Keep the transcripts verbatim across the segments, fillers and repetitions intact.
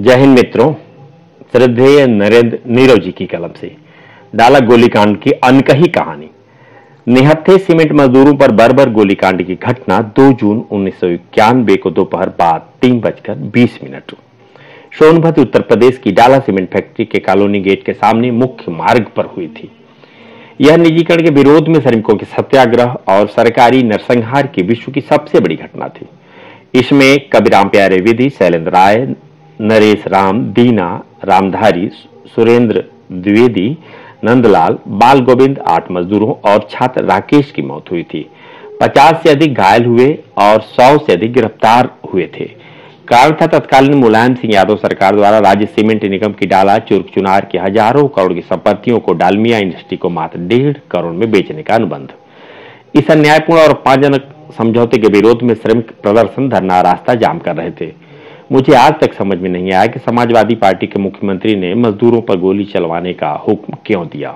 जय हिंद मित्रों। श्रद्धेय नरेंद्र नीरव जी की कलम से डाला गोलीकांड की अनकही कहानी। निहत्थे सीमेंट मजदूरों पर बर्बर गोलीकांड की घटना दो जून उन्नीस सौ इक्यानवे को दोपहर बाद तीन बजकर बीस मिनट सोनभद्र उत्तर प्रदेश की डाला सीमेंट फैक्ट्री के कॉलोनी गेट के सामने मुख्य मार्ग पर हुई थी। यह निजीकरण के विरोध में श्रमिकों के सत्याग्रह और सरकारी नरसंहार की विश्व की सबसे बड़ी घटना थी। इसमें कबीराम प्यारे विधि, शैलेंद्र राय, नरेश राम, दीना रामधारी, सुरेंद्र द्विवेदी, नंदलाल, बाल गोविंद, आठ मजदूरों और छात्र राकेश की मौत हुई थी। पचास से अधिक घायल हुए और सौ से अधिक गिरफ्तार हुए थे। कारण था तत्कालीन मुलायम सिंह यादव सरकार द्वारा राज्य सीमेंट निगम की डाला चुर्क चुनार की हजारों करोड़ की संपत्तियों को डालमिया इंडस्ट्री को मात्र डेढ़ करोड़ में बेचने का अनुबंध। इस अन्यायपूर्ण और अपमानजनक समझौते के विरोध में श्रमिक प्रदर्शन, धरना, रास्ता जाम कर रहे थे। मुझे आज तक समझ में नहीं आया कि समाजवादी पार्टी के मुख्यमंत्री ने मजदूरों पर गोली चलवाने का हुक्म क्यों दिया।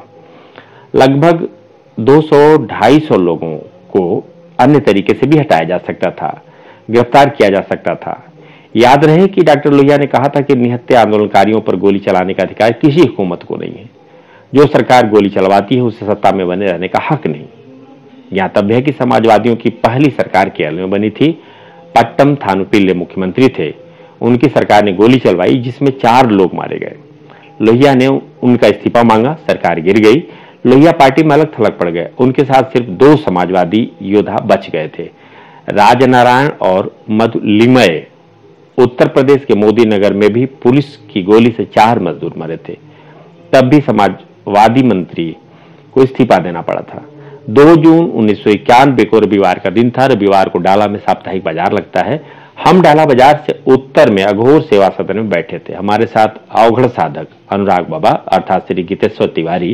लगभग दो सौ ढाई सौ लोगों को अन्य तरीके से भी हटाया जा सकता था, गिरफ्तार किया जा सकता था। याद रहे कि डॉक्टर लोहिया ने कहा था कि निहत्थे आंदोलनकारियों पर गोली चलाने का अधिकार किसी हुकूमत को नहीं है। जो सरकार गोली चलवाती है उसे सत्ता में बने रहने का हक नहीं। यहाँ तब है कि समाजवादियों की पहली सरकार केरल में बनी थी। पट्टम थानुपिल्ले मुख्यमंत्री थे। उनकी सरकार ने गोली चलवाई जिसमें चार लोग मारे गए। लोहिया ने उनका इस्तीफा मांगा, सरकार गिर गई। लोहिया पार्टी में अलग थलग पड़ गए। उनके साथ सिर्फ दो समाजवादी योद्धा बच गए थे, राजनारायण और मधुलिमय। उत्तर प्रदेश के मोदी नगर में भी पुलिस की गोली से चार मजदूर मरे थे। तब भी समाजवादी मंत्री को इस्तीफा देना पड़ा था। दो जून उन्नीस सौ इक्यानवे को रविवार का दिन था। रविवार को डाला में साप्ताहिक बाजार लगता है। हम डाला बाजार से उत्तर में अघोर सेवा सदन में बैठे थे। हमारे साथ अवघड़ साधक अनुराग बाबा अर्थात श्री गीतेश्वर तिवारी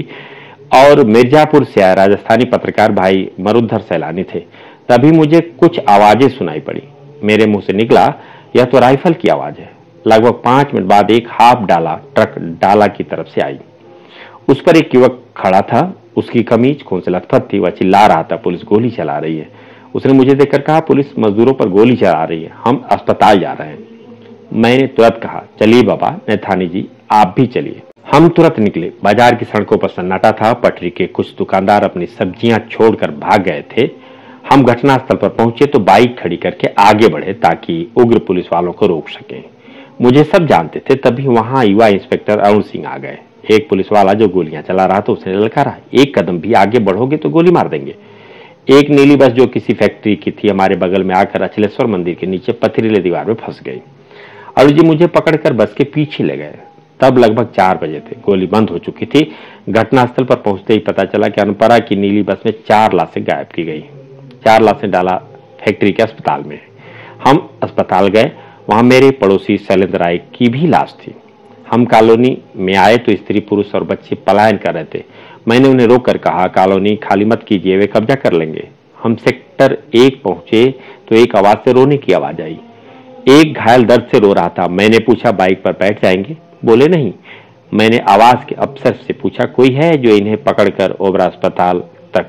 और मिर्जापुर से आए राजस्थानी पत्रकार भाई मरुधर सैलानी थे। तभी मुझे कुछ आवाजें सुनाई पड़ी। मेरे मुंह से निकला, यह तो राइफल की आवाज है। लगभग पांच मिनट बाद एक हाफ डाला ट्रक डाला की तरफ से आई। उस पर एक युवक खड़ा था। उसकी कमीज खून से लथपथ थी। वह चिल्ला रहा था, पुलिस गोली चला रही है। उसने मुझे देखकर कहा, पुलिस मजदूरों पर गोली चला रही है, हम अस्पताल जा रहे हैं। मैंने तुरंत कहा, चलिए बाबा नैथानी जी, आप भी चलिए। हम तुरंत निकले। बाजार की सड़कों पर सन्नाटा था। पटरी के कुछ दुकानदार अपनी सब्जियां छोड़कर भाग गए थे। हम घटनास्थल पर पहुंचे तो बाइक खड़ी करके आगे बढ़े ताकि उग्र पुलिस वालों को रोक सके। मुझे सब जानते थे। तभी वहां युवा इंस्पेक्टर अरुण सिंह आ गए। एक पुलिस वाला जो गोलियां चला रहा था उसने ललकारा, एक कदम भी आगे बढ़ोगे तो गोली मार देंगे। एक नीली बस जो किसी फैक्ट्री की थी हमारे बगल में आकर अचलेश्वर मंदिर के नीचे पथरीले दीवार में फंस गई। अरुण जी मुझे पकड़कर बस के पीछे ले गए। तब लगभग चार बजे थे। गोली बंद हो चुकी थी। घटनास्थल पर पहुंचते ही पता चला कि अनपरा की नीली बस में चार लाशें गायब की गई। चार लाशें डाला फैक्ट्री के अस्पताल में। हम अस्पताल गए। वहां मेरे पड़ोसी शैलेंद्र राय की भी लाश थी। हम कॉलोनी में आए तो स्त्री, पुरुष और बच्चे पलायन कर रहे थे। मैंने उन्हें रोककर कहा, कॉलोनी खाली मत कीजिए, वे कब्जा कर लेंगे। हम सेक्टर एक पहुंचे तो एक आवाज से रोने की आवाज आई। एक घायल दर्द से रो रहा था। मैंने पूछा, बाइक पर बैठ जाएंगे? बोले नहीं। मैंने आवाज के अफसर से पूछा, कोई है जो इन्हें पकड़कर ओबरा अस्पताल तक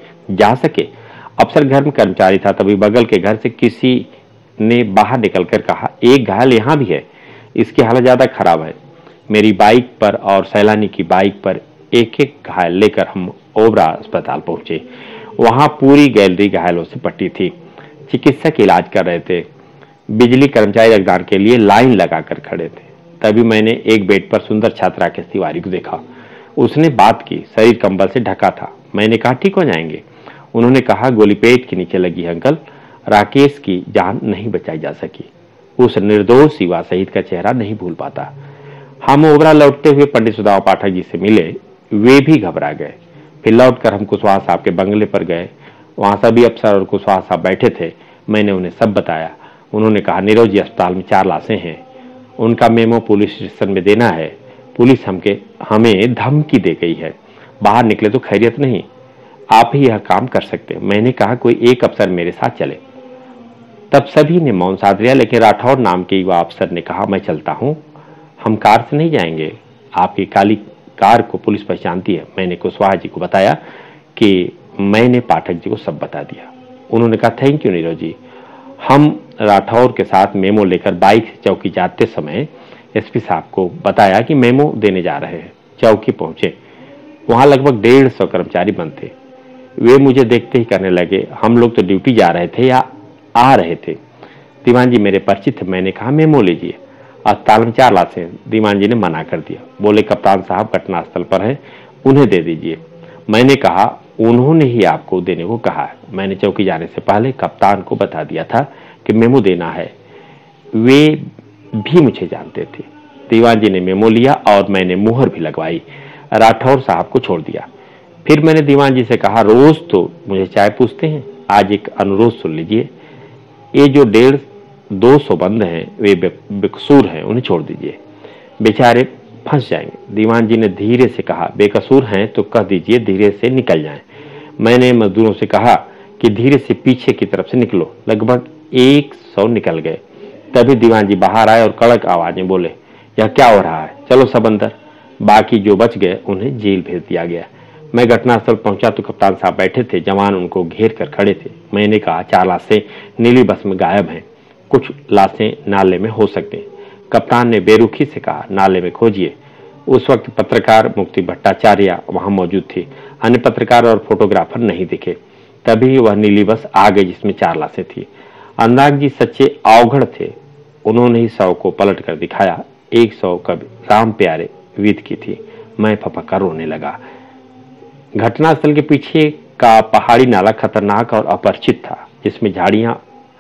जा सके? अफसर घर में कर्मचारी था। तभी बगल के घर से किसी ने बाहर निकलकर कहा, एक घायल यहां भी है, इसकी हालत ज्यादा खराब है। मेरी बाइक पर और सैलानी की बाइक पर एक एक घायल लेकर हम ओबरा अस्पताल पहुंचे। वहां पूरी गैलरी घायलों से पट्टी थी। चिकित्सक इलाज कर रहे थे। बिजली कर्मचारी रक्तदान के लिए लाइन लगाकर खड़े थे। तभी मैंने एक बेड पर सुंदर छात्रा राकेश तिवारी को देखा। उसने बात की। शरीर कंबल से ढका था। मैंने कहा, ठीक हो जाएंगे? उन्होंने कहा, गोली पेट के नीचे लगी है अंकल, राकेश की जान नहीं बचाई जा सकी। उस निर्दोष युवा शहीद का चेहरा नहीं भूल पाता। हम ओबरा लौटते हुए पंडित सुदामा पाठक जी से मिले। वे भी घबरा गए। फिर लौटकर हम कुशवाहा साहब के बंगले पर गए। वहां सभी अफसर और कुशवाहा साहब बैठे थे। मैंने उन्हें सब बताया। उन्होंने कहा, नीरव जी अस्पताल में चार लाशें हैं, उनका मेमो पुलिस स्टेशन में देना है। पुलिस हमके हमें धमकी दे गई है, बाहर निकले तो खैरियत नहीं, आप ही यह काम कर सकते। मैंने कहा, कोई एक अफसर मेरे साथ चले। तब सभी ने मौन साध लिया, लेकिन राठौर नाम के युवा अफसर ने कहा, मैं चलता हूं, हम कार से नहीं जाएंगे, आपकी काली कार को पुलिस पहचानती है। मैंने कुशवाहा जी को बताया कि मैंने पाठक जी को सब बता दिया। उन्होंने कहा, थैंक यू नीरव जी। हम राठौर के साथ मेमो लेकर बाइक से चौकी जाते समय एसपी साहब को बताया कि मेमो देने जा रहे हैं। चौकी पहुंचे, वहां लगभग डेढ़ सौ कर्मचारी बंद थे। वे मुझे देखते ही कहने लगे, हम लोग तो ड्यूटी जा रहे थे या आ रहे थे? दीवान जी मेरे परिचित थे। मैंने कहा मेमो लीजिए, अस्पताल में चार लाशें। दीवान जी ने मना कर दिया, बोले कप्तान साहब घटनास्थल पर है, उन्हें दे दीजिए। मैंने कहा उन्होंने ही आपको देने को कहा है। मैंने चौकी जाने से पहले कप्तान को बता दिया था कि मेमो देना है, वे भी मुझे जानते थे। दीवान जी ने मेमो लिया और मैंने मुहर भी लगवाई, राठौर साहब को छोड़ दिया। फिर मैंने दीवान जी से कहा, रोज तो मुझे चाय पूछते हैं, आज एक अनुरोध सुन लीजिए। ये जो डेढ़ दो सौ बंद हैं वे बेकसूर हैं, उन्हें छोड़ दीजिए, बेचारे फंस जाएंगे। दीवान जी ने धीरे से कहा, बेकसूर हैं तो कह दीजिए धीरे से निकल जाएं। मैंने मजदूरों से कहा कि धीरे से पीछे की तरफ से निकलो। लगभग एक सौ निकल गए। तभी दीवान जी बाहर आए और कड़क आवाज में बोले, यह क्या हो रहा है, चलो सब अंदर। बाकी जो बच गए उन्हें जेल भेज दिया गया। मैं घटनास्थल पहुंचा तो कप्तान साहब बैठे थे, जवान उनको घेर कर खड़े थे। मैंने कहा चार लाशें नीली बस में गायब हैं, कुछ लाशें नाले में हो सकती हैं। कप्तान ने बेरुखी से कहा, नाले में खोजिए। उस वक्त पत्रकार मुक्ति भट्टाचार्य वहां मौजूद थी, अन्य पत्रकार और फोटोग्राफर नहीं दिखे। तभी वह नीली बस आ गई जिसमें चार लाशें थी। अंदाज जी सच्चे अवघड़ थे, उन्होंने ही सौ को पलट कर दिखाया। एक सौ कभी राम प्यारे विद की थी। मैं फपका रोने लगा। घटनास्थल के पीछे का पहाड़ी नाला खतरनाक और अपरिचित था, जिसमें झाड़ियां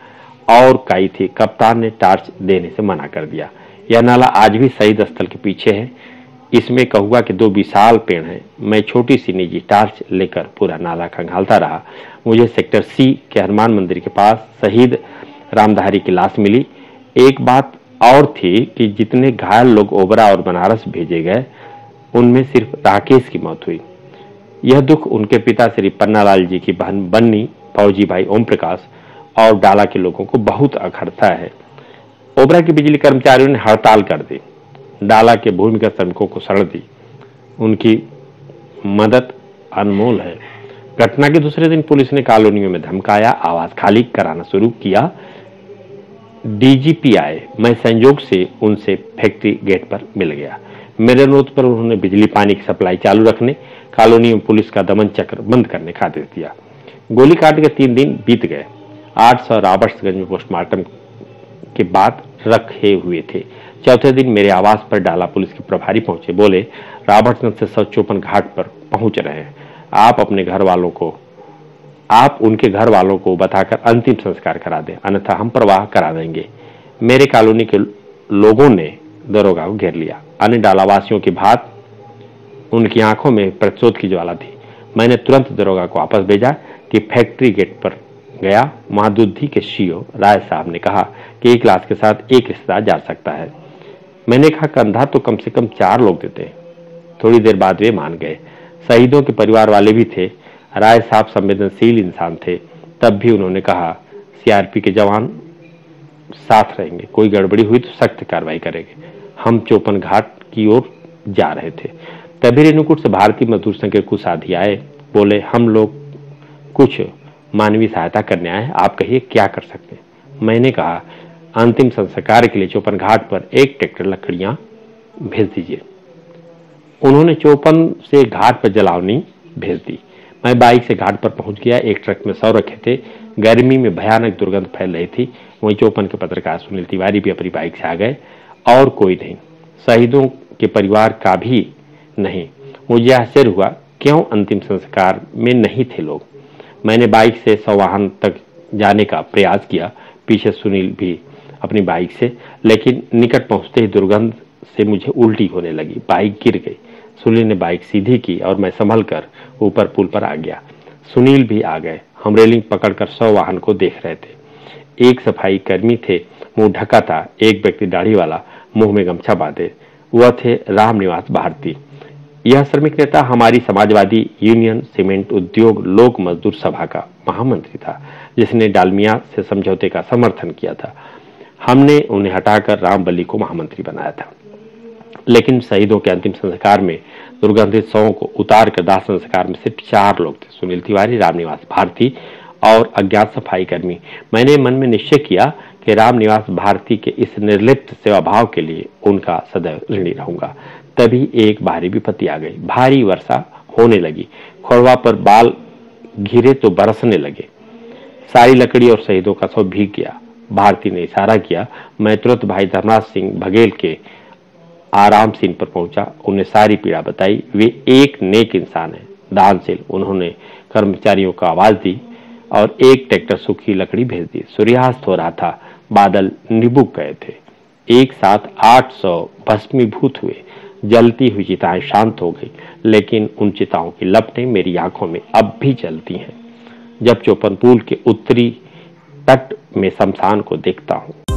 और काई थी। कप्तान ने टार्च देने से मना कर दिया। यह नाला आज भी शहीद स्थल के पीछे है। इसमें कहुआ के दो विशाल पेड़ हैं। मैं छोटी सी निजी टार्च लेकर पूरा नाला खंगालता रहा। मुझे सेक्टर सी के हनुमान मंदिर के पास शहीद रामधारी की लाश मिली। एक बात और थी कि जितने घायल लोग ओबरा और बनारस भेजे गए, उनमें सिर्फ राकेश की मौत हुई। यह दुख उनके पिता श्री पन्नालाल जी की बहन बन्नी, फौजी भाई ओम प्रकाश और डाला के लोगों को बहुत अखरता है। ओबरा के बिजली कर्मचारियों ने हड़ताल कर दी, डाला के भूमिगत श्रमिकों को शरण दी। उनकी मदद अनमोल है। घटना के दूसरे दिन पुलिस ने कॉलोनियों में धमकाया, आवाज खाली कराना शुरू किया। डीजीपी आए, मैं संयोग से उनसे फैक्ट्री गेट पर मिल गया। मेरे अनुरोध पर उन्होंने बिजली पानी की सप्लाई चालू रखने, कॉलोनी में पुलिस का दमन चक्र बंद करने का आदेश दिया। गोलीकांड के तीन दिन बीत गए। आठ सौ रॉबर्ट्सगंज में पोस्टमार्टम के बाद रखे हुए थे। चौथे दिन मेरे आवास पर डाला पुलिस के प्रभारी पहुंचे, बोले रॉबर्ट्सगंज से सौ चौपन घाट पर पहुंच रहे हैं, आप अपने घर वालों को आप उनके घर वालों को बताकर अंतिम संस्कार करा दें, अन्यथा हम प्रवाह करा देंगे। मेरे कॉलोनी के लोगों ने दरोगा को घेर लिया। अन्य डालावासियों की भांति उनकी आंखों में प्रतिशोध की ज्वाला थी। मैंने तुरंत दरोगा को वापस भेजा कि फैक्ट्री गेट पर गया। महादुद्धि के सीओ राय साहब ने कहा कि एक लाश के साथ एक रिश्तेदार जा सकता है। मैंने कहा कंधा तो कम से कम चार लोग देते हैं। थोड़ी देर बाद वे मान गए। शहीदों के परिवार वाले भी थे। राय साहब संवेदनशील इंसान थे। तब भी उन्होंने कहा सीआरपी के जवान साथ रहेंगे, कोई गड़बड़ी हुई तो सख्त कार्रवाई करेंगे। हम चौपन घाट की ओर जा रहे थे। तभी रेणुकूट से भारतीय मजदूर संघ के कुछ साथी आए, बोले हम लोग कुछ मानवीय सहायता करने आए, आप कहिए क्या कर सकते हैं। मैंने कहा अंतिम संस्कार के लिए चौपन घाट पर एक ट्रैक्टर लकड़ियां भेज दीजिए। उन्होंने चौपन से घाट पर जलावनी भेज दी। मैं बाइक से घाट पर पहुंच गया। एक ट्रक में सौ रखे थे। गर्मी में भयानक दुर्गंध फैल रही थी। वहीं चौपन के पत्रकार सुनील तिवारी भी अपनी बाइक से आ गए। और कोई नहीं, शहीदों के परिवार का भी नहीं। मुझे आश्चर्य हुआ क्यों अंतिम संस्कार में नहीं थे लोग। मैंने बाइक से सवाहन तक जाने का प्रयास किया, पीछे सुनील भी अपनी बाइक से, लेकिन निकट पहुंचते ही दुर्गंध से मुझे उल्टी होने लगी। बाइक गिर गई। सुनील ने बाइक सीधी की और मैं संभल कर ऊपर पुल पर आ गया। सुनील भी आ गए। हम रेलिंग पकड़कर सौ वाहन को देख रहे थे। एक सफाई कर्मी थे, मुंह ढका था। एक व्यक्ति दाढ़ी वाला, मुंह में गमछा बांधे, वह थे रामनिवास भारती। यह श्रमिक नेता हमारी समाजवादी यूनियन सीमेंट उद्योग लोक मजदूर सभा का महामंत्री था, जिसने डालमिया से समझौते का समर्थन किया था। हमने उन्हें हटाकर रामबली को महामंत्री बनाया था। लेकिन शहीदों के अंतिम संस्कार में दुर्गंधित शवों को उतार कर दाह संस्कार में सिर्फ चार लोग थे, सुनील तिवारी, रामनिवास भारती और अज्ञात सफाई कर्मी। मैंने मन में निश्चय किया कि कि रामनिवास भारती के इस निर्लिप्त सेवा भाव के लिए उनका सदैव ऋणी रहूंगा। तभी एक भारी विपत्ति आ गई। भारी वर्षा होने लगी। खोरवा पर बाल घिरे तो बरसने लगे। सारी लकड़ी और शहीदों का शव भीग गया। भारती ने इशारा किया। मैं तुरंत भाई धर्मराज सिंह बघेल के आराम सीन पर पहुंचा, उन्हें सारी पीड़ा बताई। वे एक नेक इंसान है, दानशील। उन्होंने कर्मचारियों को आवाज दी और एक ट्रैक्टर सूखी लकड़ी भेज दी। सूर्यास्त हो रहा था, बादल निबुक गए थे। एक साथ आठ सौ भस्मीभूत हुए। जलती हुई चिताएं शांत हो गई, लेकिन उन चिताओं की लपटें मेरी आंखों में अब भी जलती हैं। जब चौपन पुल के उत्तरी तट में शमशान को देखता हूं